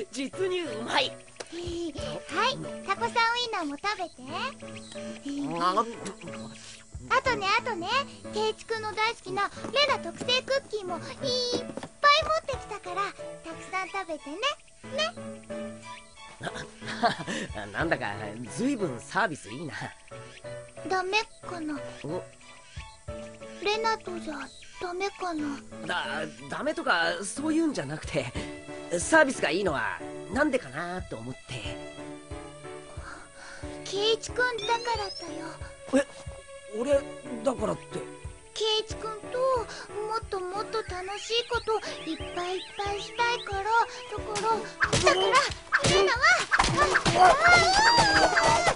実にうまい。 はい、タコさんウインナーも食べて。あとね、ケイチくんの大好きなレナ特製クッキーもいっぱい持ってきたからたくさん食べてね。 なんだかずいぶんサービスいいな。 ダメかな。レナとじゃダメかな。 ダメとかそういうんじゃなくて、サービスがいいのはなんでかなと思って。 ケイチくんだからだよ。 俺だからって。 ケイチくんともっともっと楽しいこといっぱいいっぱいしたいから、だからレナは